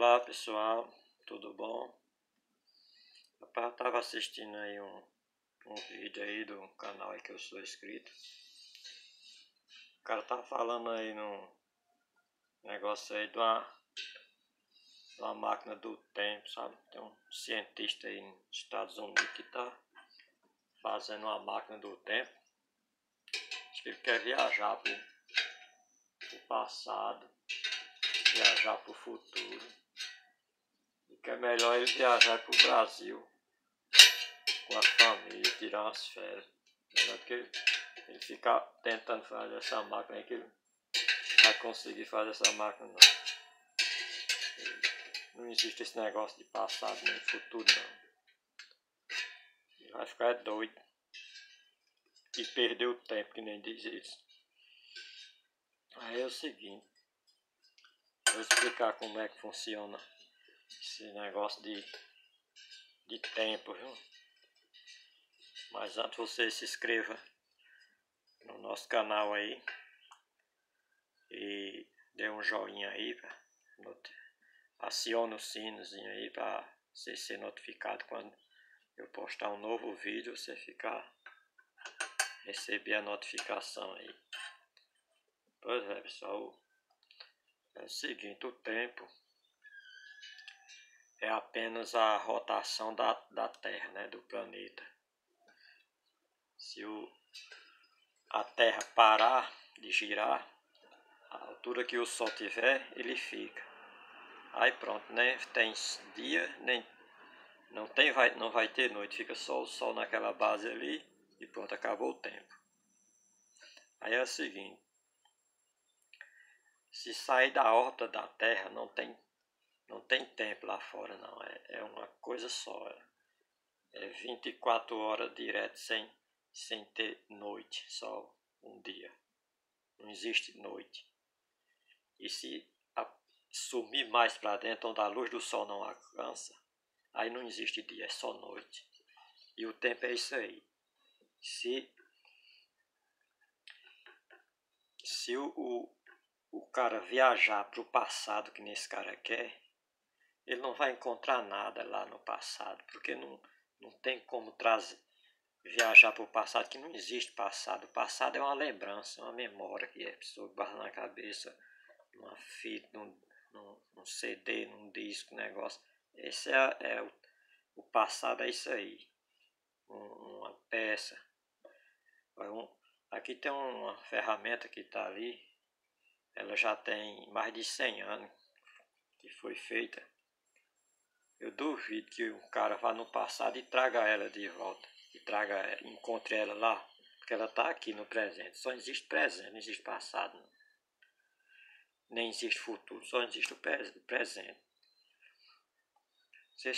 Olá pessoal, tudo bom? Rapaz, eu tava assistindo aí um vídeo aí do canal aí que eu sou inscrito. O cara tá falando aí num negócio aí de uma máquina do tempo, sabe? Tem um cientista aí nos Estados Unidos que tá fazendo uma máquina do tempo. Acho que ele quer viajar pro passado, viajar pro futuro. E que é melhor ele viajar pro Brasil com a família, tirar umas férias. Melhor que ele ficar tentando fazer essa máquina aí, que ele não vai conseguir fazer essa máquina não. Não existe esse negócio de passado nem futuro não. Ele vai ficar doido e perder o tempo, que nem diz isso. Aí é o seguinte, vou explicar como é que funciona esse negócio de tempo, viu? Mas antes você se inscreva no nosso canal aí e dê um joinha aí, acione o sinozinho aí para você ser notificado quando eu postar um novo vídeo, você receber a notificação aí. Pois é, pessoal, é o seguinte, o tempo é apenas a rotação da Terra, né, do planeta. Se a Terra parar de girar, a altura que o Sol tiver, ele fica. Aí pronto, nem tem dia, nem não vai ter noite, fica só o Sol naquela base ali e pronto, acabou o tempo. Aí é o seguinte, se sair da órbita da Terra, não tem tempo lá fora não, é uma coisa só, é 24 horas direto sem ter noite, só um dia, não existe noite. E se sumir mais para dentro, onde a luz do sol não alcança, aí não existe dia, é só noite. E o tempo é isso aí. Se o cara viajar para o passado, que nesse cara quer, ele não vai encontrar nada lá no passado, porque não tem como viajar para o passado, que não existe passado. O passado é uma lembrança, uma memória que a pessoa guarda na cabeça, numa fita, num CD, num disco, negócio. Esse o passado, é isso aí, uma peça. Aqui tem uma ferramenta que está ali, ela já tem mais de 100 anos que foi feita. Eu duvido que um cara vá no passado e traga ela de volta, encontre ela lá, porque ela está aqui no presente. Só existe presente, não existe passado, não. Nem existe futuro, só existe o presente. Você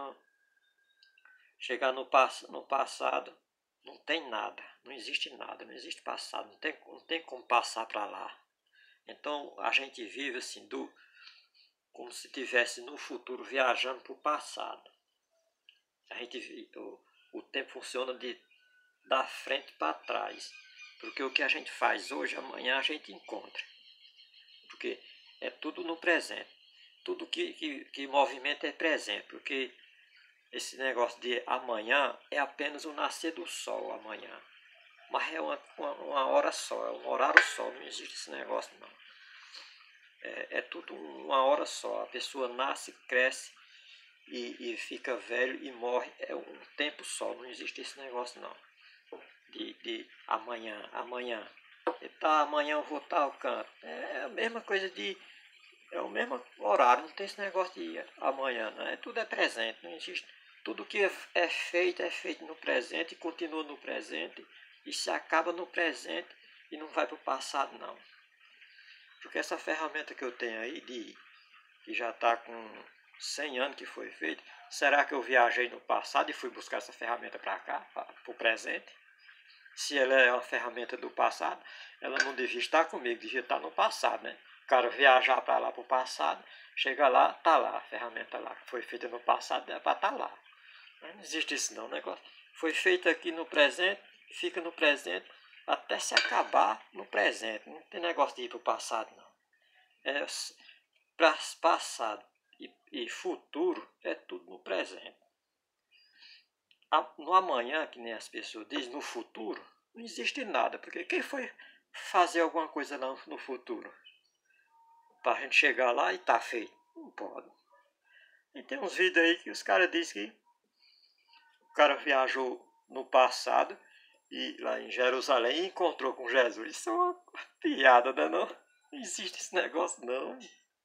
chegar no passado, não tem nada, não existe nada, não existe passado, não tem como passar para lá. Então a gente vive assim, como se estivesse no futuro viajando para o passado. O tempo funciona da frente para trás, porque o que a gente faz hoje, amanhã a gente encontra, porque é tudo no presente, tudo que movimenta é presente, porque esse negócio de amanhã é apenas o nascer do sol amanhã, mas é uma hora só, é um horário só, não existe esse negócio não. É tudo uma hora só, a pessoa nasce, cresce e fica velho e morre, é um tempo só, não existe esse negócio não. De amanhã. Amanhã eu vou estar ao canto. É a mesma coisa é o mesmo horário, não tem esse negócio de amanhã, não. Tudo é presente, não existe. Tudo que é feito no presente e continua no presente e se acaba no presente e não vai para o passado não. Porque essa ferramenta que eu tenho aí, que já está com 100 anos que foi feita, será que eu viajei no passado e fui buscar essa ferramenta para cá, para o presente? Se ela é uma ferramenta do passado, ela não devia estar comigo, devia estar no passado, né? O cara viajar para lá, para o passado, chega lá, tá lá a ferramenta lá, que foi feita no passado, é para estar lá. Não existe isso não, o negócio foi feito aqui no presente, fica no presente, até se acabar no presente, não tem negócio de ir para o passado não. É para passado e e futuro é tudo no presente. No amanhã, que nem as pessoas dizem, no futuro, não existe nada, porque quem foi fazer alguma coisa lá no futuro? Para a gente chegar lá e tá feito. Não pode. E tem uns vídeos aí que os caras dizem que o cara viajou no passado e lá em Jerusalém e encontrou com Jesus. Isso é uma piada, né? Não existe esse negócio, não.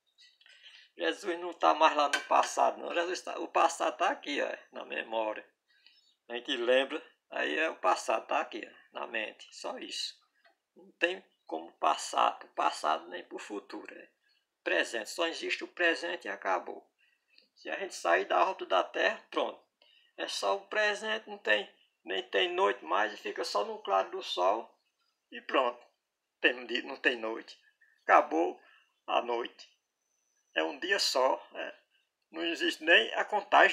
Jesus não está mais lá no passado, não. O passado está aqui, ó, na memória. A gente lembra, aí é o passado, está aqui, ó, na mente. Só isso. Não tem como passar para o passado nem para o futuro. É presente. Só existe o presente e acabou. Se a gente sair da órbita da Terra, pronto. É só o presente, nem tem noite mais e fica só no claro do sol e pronto. Não tem noite. Acabou a noite. É um dia só. Não existe nem a contagem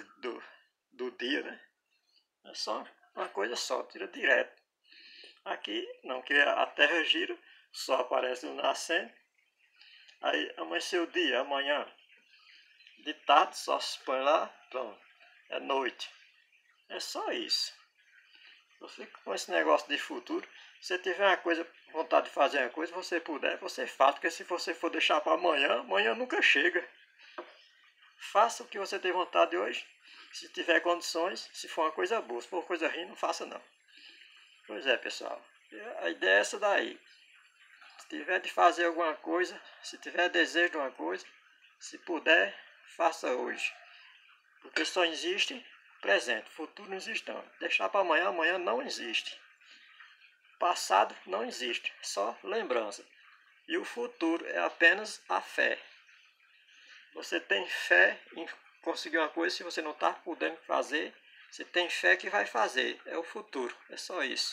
do dia, né? É só uma coisa só, tira direto. Aqui não, que a Terra gira, só aparece o nascente. Aí amanheceu o dia, amanhã. De tarde só se põe lá, pronto. É noite. É só isso. Eu fico com esse negócio de futuro. Se tiver uma coisa, vontade de fazer uma coisa, você puder, você faz. Porque se você for deixar para amanhã, amanhã nunca chega. Faça o que você tem vontade hoje. Se tiver condições, se for uma coisa boa. Se for uma coisa ruim, não faça não. Pois é, pessoal. A ideia é essa daí. Se tiver de fazer alguma coisa, se tiver desejo de uma coisa, se puder, faça hoje. Porque só existe presente, futuro não existe não. Deixar para amanhã, amanhã não existe. Passado não existe, só lembrança. E o futuro é apenas a fé. Você tem fé em conseguir uma coisa, se você não está podendo fazer, você tem fé que vai fazer. É o futuro, é só isso.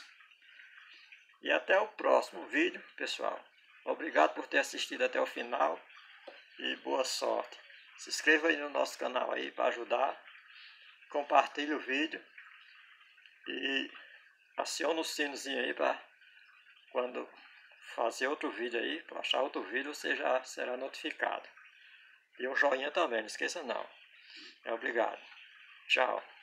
E até o próximo vídeo, pessoal. Obrigado por ter assistido até o final e boa sorte. Se inscreva aí no nosso canal aí para ajudar. Compartilhe o vídeo e acione o sinozinho aí para quando fazer outro vídeo aí, para achar outro vídeo, você já será notificado. E um joinha também, não esqueça não. Obrigado. Tchau.